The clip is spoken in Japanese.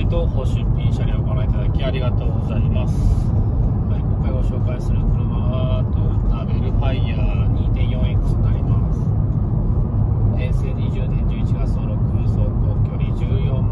イト報出品車両をご覧いただきありがとうございます。はい、今回ご紹介する車はトヨタベルファイヤー 2.4X になります。平成20年11月登録、走行距離14